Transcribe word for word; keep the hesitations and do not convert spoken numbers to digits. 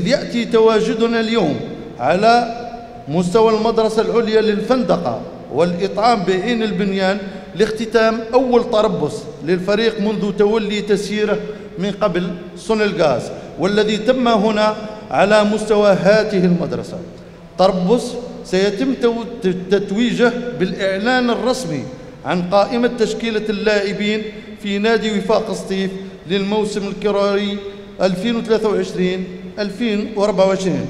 يأتي تواجدنا اليوم على مستوى المدرسة العليا للفندقة والإطعام بعين البنيان لاختتام أول تربص للفريق منذ تولي تسييره من قبل صنع الغاز، والذي تم هنا على مستوى هذه المدرسة. تربص سيتم تتويجه بالإعلان الرسمي عن قائمة تشكيلة اللاعبين في نادي وفاق سطيف للموسم الكروي ألفين وثلاثة وعشرين ألفين وأربعة وعشرين.